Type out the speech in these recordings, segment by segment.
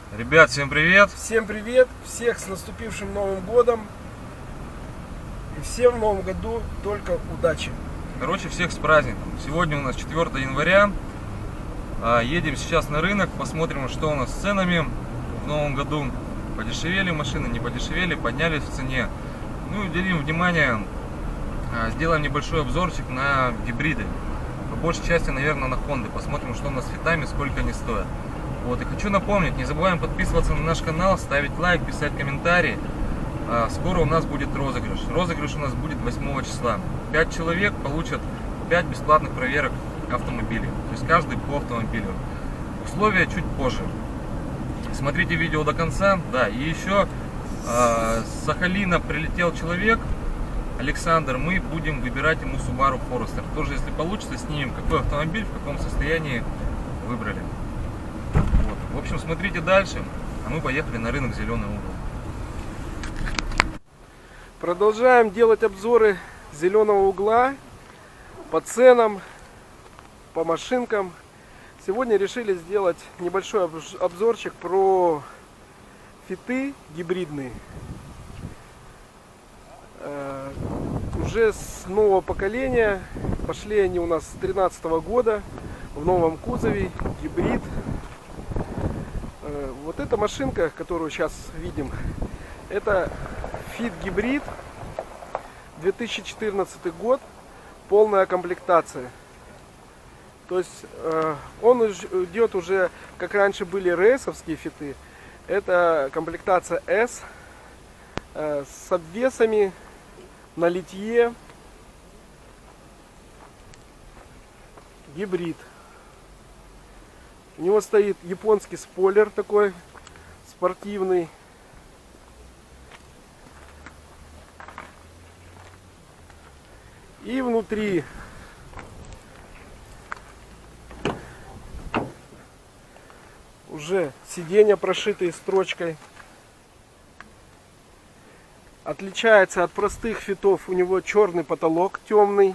Ребят, всем привет! Всем привет! Всех с наступившим Новым годом! И всем в Новом году только удачи! Короче, всех с праздником! Сегодня у нас 4 января. Едем сейчас на рынок, посмотрим, что у нас с ценами в Новом году. Подешевели машины, не подешевели, поднялись в цене. Ну и уделим внимание, сделаем небольшой обзорчик на гибриды. По большей части, наверное, на Honda. Посмотрим, что у нас с фитами, сколько они стоят. Вот, и хочу напомнить, не забываем подписываться на наш канал, ставить лайк, писать комментарии. Скоро у нас будет розыгрыш. Розыгрыш у нас будет 8 числа. 5 человек получат 5 бесплатных проверок автомобилей. То есть каждый по автомобилю. Условия чуть позже. Смотрите видео до конца. Да, и еще с Сахалина прилетел человек, Александр. Мы будем выбирать ему Subaru Forester. Тоже, если получится, снимем, какой автомобиль, в каком состоянии выбрали. Вот. В общем, смотрите дальше, а мы поехали на рынок Зеленый угол. Продолжаем делать обзоры Зеленого угла по ценам, по машинкам. Сегодня решили сделать небольшой обзорчик про фиты гибридные. Уже с нового поколения. Пошли они у нас с 2013 года в новом кузове, гибрид. Вот эта машинка, которую сейчас видим, это Fit гибрид, 2014 год, полная комплектация. То есть он идет уже, как раньше были РСовские фиты, это комплектация S, с обвесами на литье, гибрид. У него стоит японский спойлер такой спортивный. И внутри уже сиденья прошитые строчкой. Отличается от простых фитов, у него черный потолок темный.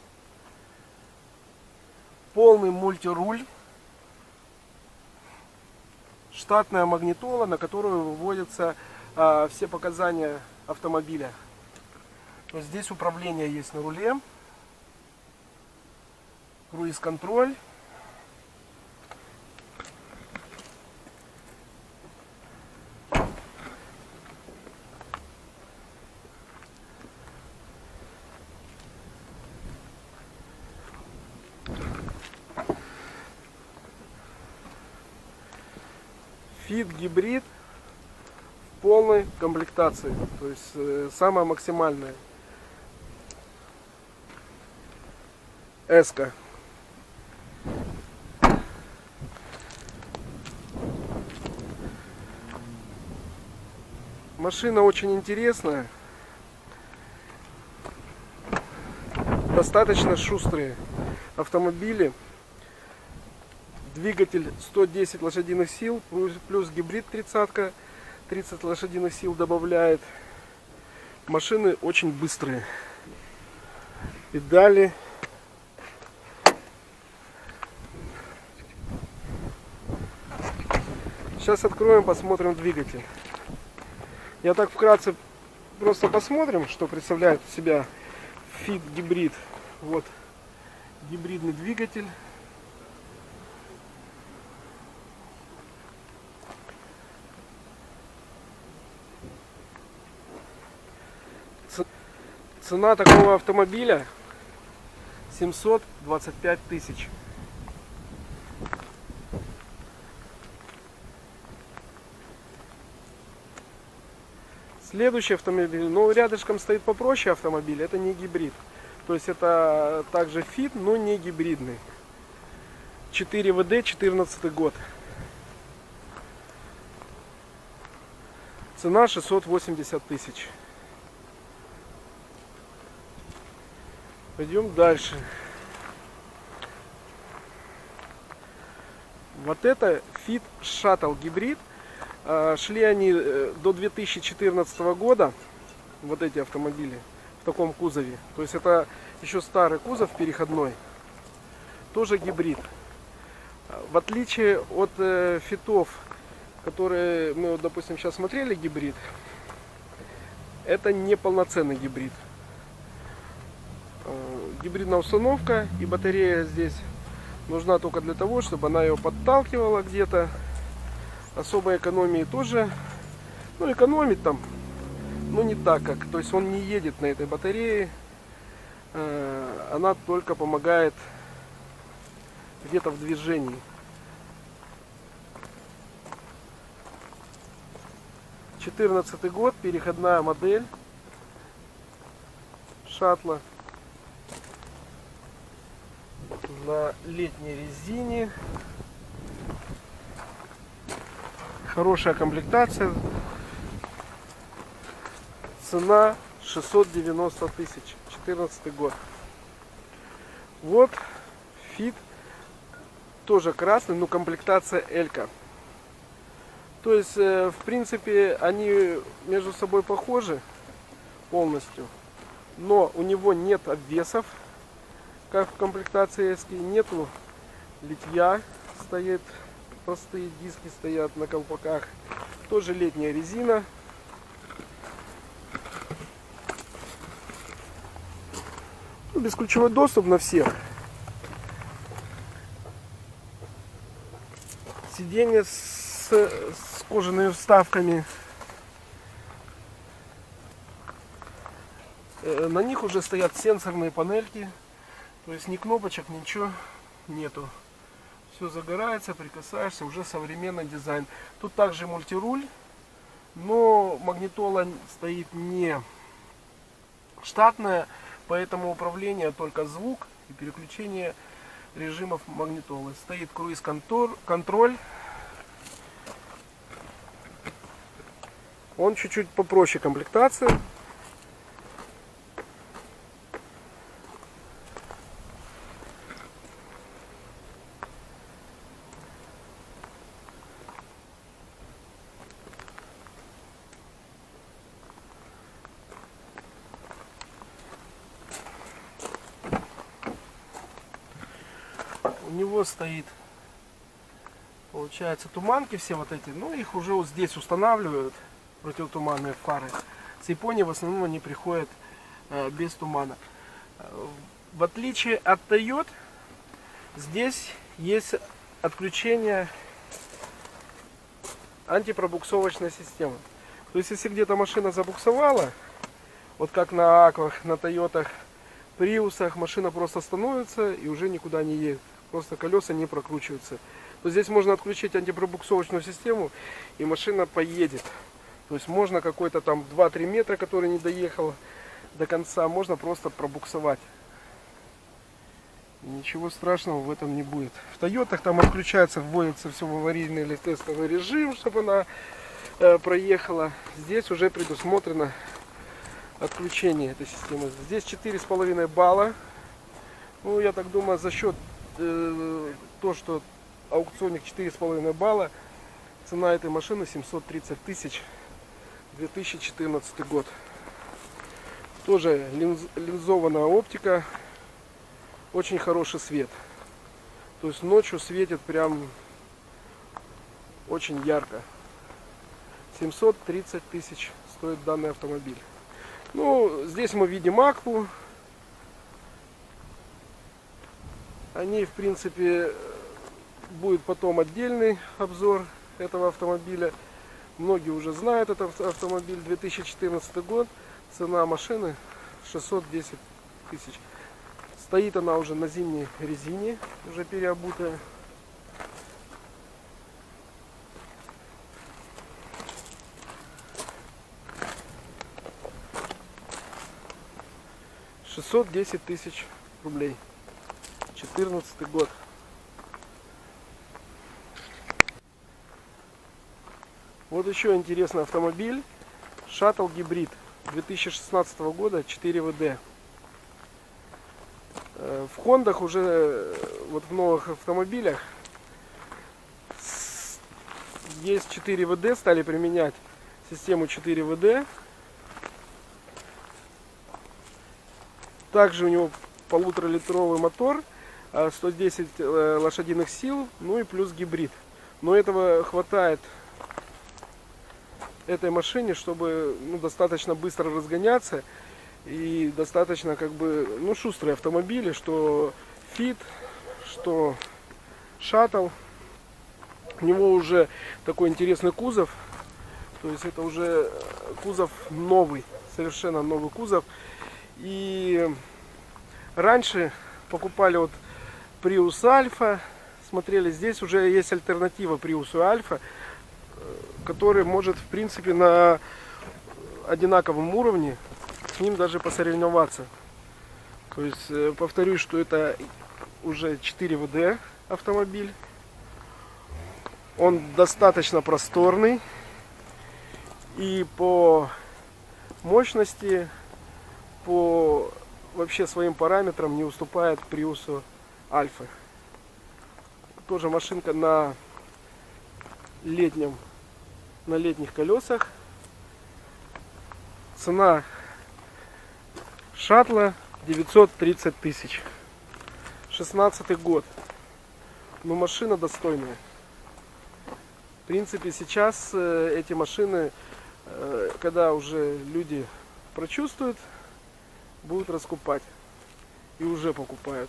Полный мультируль. Штатная магнитола, на которую выводятся все показания автомобиля. То есть здесь управление есть на руле, круиз-контроль. Fit гибрид в полной комплектации, то есть самая максимальная. S-ка. Машина очень интересная, достаточно шустрые автомобили. Двигатель 110 лошадиных сил, плюс гибрид 30 лошадиных сил добавляет. Машины очень быстрые. Педали. Сейчас откроем, посмотрим двигатель. Я так вкратце просто посмотрим, что представляет из себя Fit гибрид. Вот гибридный двигатель. Цена такого автомобиля 725 тысяч. Следующий автомобиль, ну рядышком стоит попроще автомобиль, это не гибрид. То есть это также Fit, но не гибридный. 4WD, 14 год. Цена 680 тысяч. Пойдем дальше. Вот это Fit Shuttle гибрид. Шли они до 2014 года, вот эти автомобили, в таком кузове. То есть это еще старый кузов переходной. Тоже гибрид. В отличие от фитов которые мы, вот, допустим, сейчас смотрели гибрид, это не полноценный гибрид. Гибридная установка и батарея здесь нужна только для того, чтобы она ее подталкивала где-то. Особой экономии тоже, ну, экономит там, но не так как. То есть он не едет на этой батарее, она только помогает где-то в движении. Четырнадцатый год, переходная модель шаттла на летней резине. Хорошая комплектация. Цена 690 тысяч. 14 год. Вот Fit. Тоже красный, но комплектация L-ка. То есть, в принципе, они между собой похожи полностью. Но у него нет обвесов, как в комплектации S. Нету литья, стоит. Простые диски стоят на колпаках. Тоже летняя резина. Бесключевой доступ на всех. Сиденье с кожаными вставками. На них уже стоят сенсорные панельки. То есть ни кнопочек, ничего нету. Все загорается, прикасаешься, уже современный дизайн. Тут также мультируль, но магнитола стоит не штатная, поэтому управление только звук и переключение режимов магнитолы. Стоит круиз-контроль. Он чуть-чуть попроще комплектации. У него стоит, получается, туманки все вот эти, но их уже вот здесь устанавливают, противотуманные фары. С Японии в основном они приходят без тумана. В отличие от Toyota, здесь есть отключение антипробуксовочной системы. То есть, если где-то машина забуксовала, вот как на Аквах, на Тойотах, Приусах, машина просто становится и уже никуда не едет. Просто колеса не прокручиваются. То здесь можно отключить антипробуксовочную систему, и машина поедет. То есть можно какой-то там 2-3 метра, который не доехал до конца, можно просто пробуксовать. И ничего страшного в этом не будет. В Тойотах там отключается, вводится все в аварийный или тестовый режим, чтобы она проехала. Здесь уже предусмотрено отключение этой системы. Здесь 4,5 балла. Ну, я так думаю, за счет то, что аукционник 4,5 балла, цена этой машины 730 тысяч, 2014 год. Тоже линзованная оптика, очень хороший свет. То есть ночью светит прям очень ярко. 730 тысяч стоит данный автомобиль. Ну, здесь мы видим Акву. Они, в принципе, будет потом отдельный обзор этого автомобиля. Многие уже знают этот автомобиль. 2014 год. Цена машины 610 тысяч. Стоит она уже на зимней резине, уже переобутая. $610 тысяч рублей. 2014 год. Вот еще интересный автомобиль. Шаттл гибрид 2016 года, 4 ВД. В Хондах уже, вот в новых автомобилях, есть 4 ВД, стали применять систему 4 ВД. Также у него 1,5-литровый мотор, 110 лошадиных сил, ну и плюс гибрид. Но этого хватает этой машине, чтобы достаточно быстро разгоняться и достаточно шустрые автомобили, что Fit, что Shuttle. У него уже такой интересный кузов, то есть это уже кузов новый, совершенно новый кузов. И раньше покупали вот Prius Alpha, смотрели, здесь уже есть альтернатива Prius Alpha, который может в принципе на одинаковом уровне с ним даже посоревноваться. То есть повторюсь, что это уже 4 ВД автомобиль. Он достаточно просторный и по мощности, по вообще своим параметрам не уступает Prius Alpha. Тоже машинка на летних колесах. Цена шаттла 930 тысяч. 16 год. Но машина достойная. В принципе, сейчас эти машины, когда уже люди прочувствуют, будут раскупать. И уже покупают.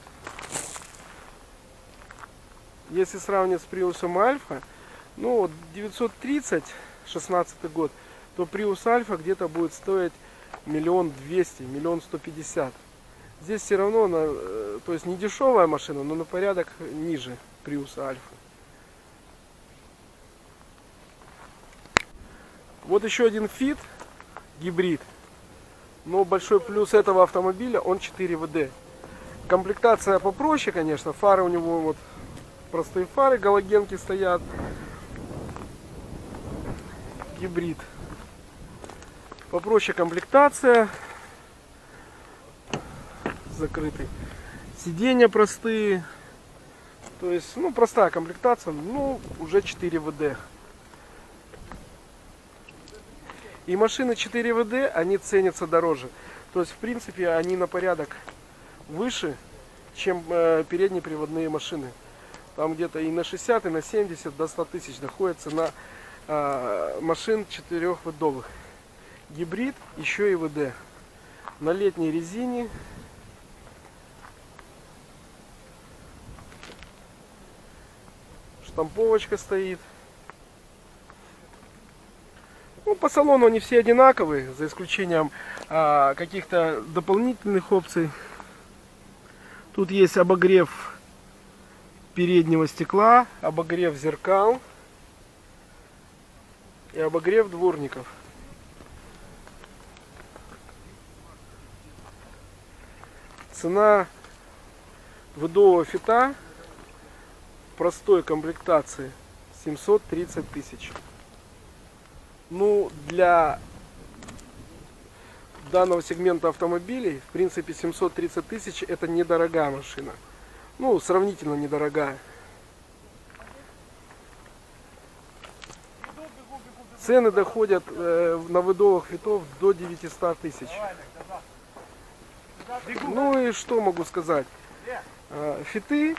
Если сравнивать с Prius Alpha, 930, 16 год, то Prius Alpha где-то будет стоить 1 200 000, 1 150 000. Здесь все равно, то есть не дешевая машина, но на порядок ниже Prius Alpha. Вот еще один Fit гибрид. Но большой плюс этого автомобиля, он 4 ВД. Комплектация попроще, конечно. Фары у него вот простые фары, галогенки стоят. Гибрид. Попроще комплектация. Закрытый. Сиденья простые. То есть, простая комплектация, уже 4 ВД. И машины 4 ВД, они ценятся дороже. То есть, в принципе, они на порядок выше, чем переднеприводные машины. Там где-то и на 60, и на 70, до 100 тысяч доходит цена машин 4-выдовых. Гибрид, еще и ВД. На летней резине. Штамповочка стоит. По салону они все одинаковые, за исключением каких-то дополнительных опций. Тут есть обогрев переднего стекла, обогрев зеркал и обогрев дворников. Цена ВДового Фита в простой комплектации 730 тысяч. Для данного сегмента автомобилей, в принципе, 730 тысяч это недорогая машина. Сравнительно недорогая. Цены доходят на ВДовых Фитов до 900 тысяч. И что могу сказать? Фиты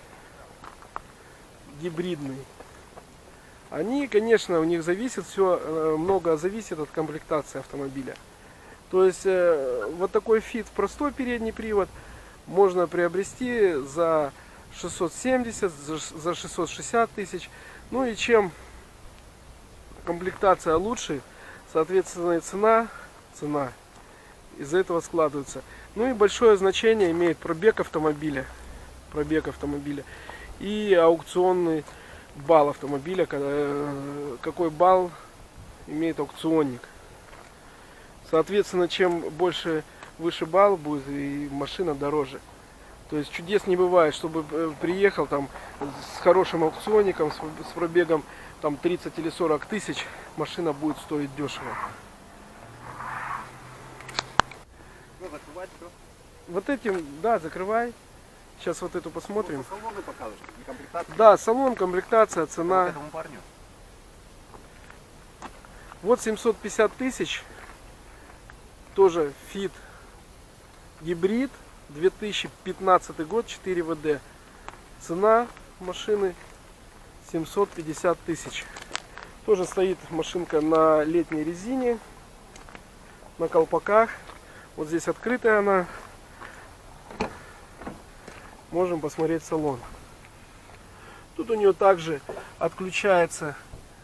гибридные. Они, конечно, у них зависит все, много зависит от комплектации автомобиля. То есть вот такой Fit простой передний привод можно приобрести за 670, за 660 тысяч. И чем комплектация лучше, соответственно, и цена из-за этого складывается. И большое значение имеет пробег автомобиля и аукционный балл автомобиля, какой балл имеет аукционник. Соответственно, чем выше балл будет, и машина дороже. То есть чудес не бывает, чтобы приехал там с хорошим аукционником, с пробегом 30 или 40 тысяч, машина будет стоить дешево. Вот этим, да, закрывай. Сейчас вот эту посмотрим. Салоны покажешь, комплектация. Да, салон, комплектация, цена. Этому парню. Вот 750 тысяч. Тоже Fit гибрид. 2015 год, 4 ВД. Цена машины 750 тысяч. Тоже стоит машинка на летней резине, на колпаках. Вот здесь открытая она. Можем посмотреть салон. Тут у нее также отключается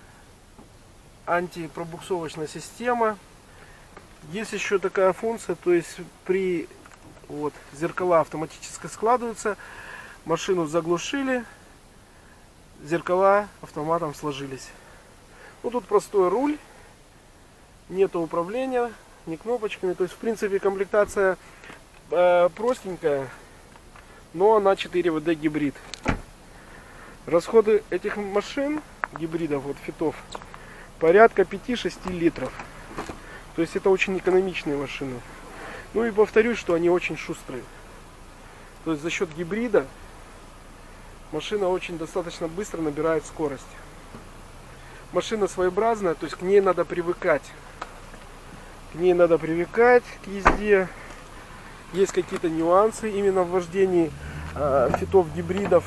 антипробуксовочная система. Есть еще такая функция, то есть при зеркала автоматически складываются, машину заглушили, зеркала автоматом сложились. Ну, тут простой руль, нету управления, ни кнопочками. То есть, в принципе, комплектация простенькая, но она 4WD гибрид. Расходы этих машин, гибридов, фитов, порядка 5-6 литров. То есть, это очень экономичные машины. Ну и повторюсь, что они очень шустрые. То есть, за счет гибрида машина очень достаточно быстро набирает скорость. Машина своеобразная, то есть к ней надо привыкать. К ней надо привыкать, к езде. Есть какие-то нюансы именно в вождении фитов, гибридов.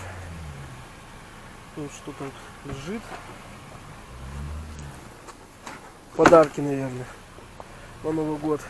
Что там лежит? Подарки, наверное, на Новый год.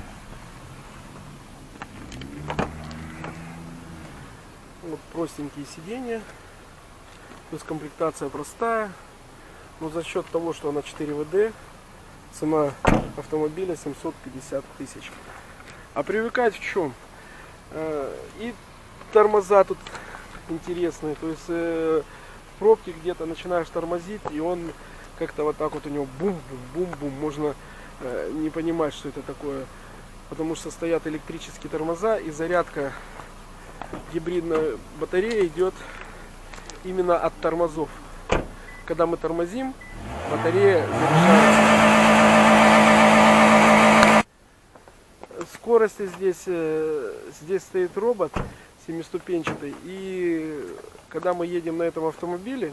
Вот простенькие сиденья. То есть комплектация простая. Но за счет того, что она 4WD, цена автомобиля 750 тысяч. А привыкать в чем? И тормоза тут интересные. То есть в пробке где-то начинаешь тормозить, и он как-то вот так вот у него бум-бум-бум-бум. Можно не понимать, что это такое. Потому что стоят электрические тормоза, и зарядка гибридной батареи идет именно от тормозов. Когда мы тормозим, батарея заряжается. Скорости здесь стоит робот 7-ступенчатый. И когда мы едем на этом автомобиле,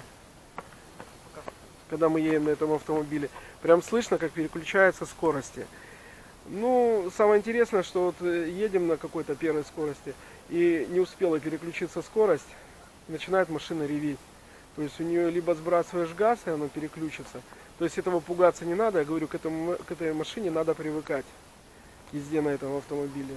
прям слышно, как переключаются скорости. Ну, самое интересное, что едем на какой-то первой скорости и не успела переключиться скорость, начинает машина реветь. То есть у нее либо сбрасываешь газ, и она переключится. То есть этого пугаться не надо. Я говорю, к этой машине надо привыкать. К езде на этом автомобиле.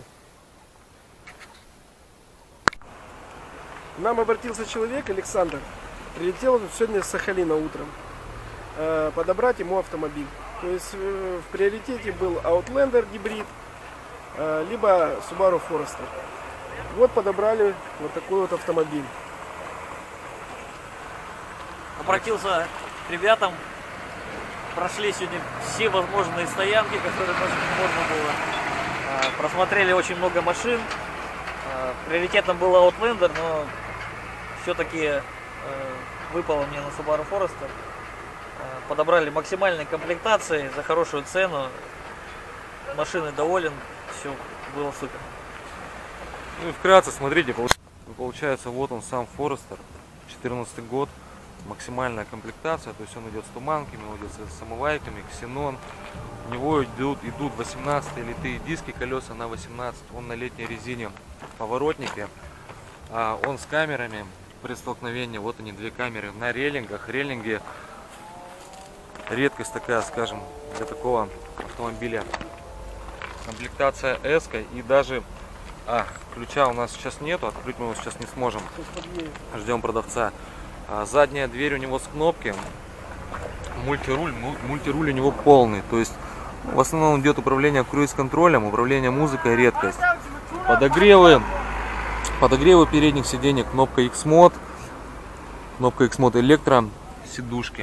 К нам обратился человек, Александр. Прилетел сегодня с Сахалина утром. Подобрать ему автомобиль. То есть в приоритете был Outlander гибрид, либо Subaru Forester. Вот подобрали вот такой вот автомобиль. Обратился к ребятам, прошли сегодня все возможные стоянки, которые можно было. Просмотрели очень много машин. Приоритетом был Outlander, но все-таки выпало мне на Subaru Forester. Подобрали максимальные комплектации за хорошую цену. Машины доволен, все было супер. Ну и вкратце, смотрите, получается, вот он сам Forester, 14 год. Максимальная комплектация, то есть он идет с туманками, он идет с омывайками, ксенон. У него идут 18 литые диски, колеса на 18, он на летней резине, поворотники. Он с камерами при столкновении, вот они, две камеры на рейлингах. Рейлинги редкость такая, скажем, для такого автомобиля. Комплектация S, и даже ключа у нас сейчас нету, открыть мы его сейчас не сможем, ждем продавца. Задняя дверь у него с кнопки, мультируль у него полный, то есть в основном идет управление круиз-контролем, управление музыкой редкость. Подогревы передних сидений, кнопка X-Mode электро, сидушки.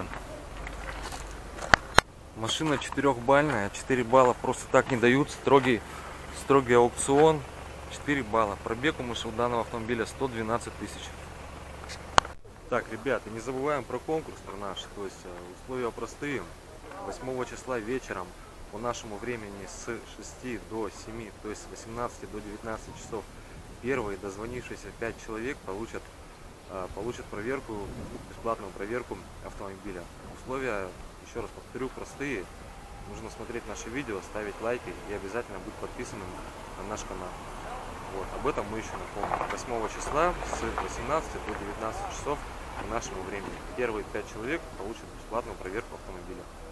Машина 4-бальная, 4 балла просто так не дают, строгий аукцион, 4 балла. Пробег у данного автомобиля 112 тысяч. Так, ребята, не забываем про конкурс наш, то есть условия простые. 8 числа вечером по нашему времени с 6 до 7, то есть с 18 до 19 часов первые дозвонившиеся 5 человек получат проверку, бесплатную проверку автомобиля. Условия, еще раз повторю, простые. Нужно смотреть наши видео, ставить лайки и обязательно быть подписанным на наш канал. Вот, об этом мы еще напомним. 8 числа с 18 до 19 часов по нашему времени. Первые 5 человек получат бесплатную проверку автомобиля.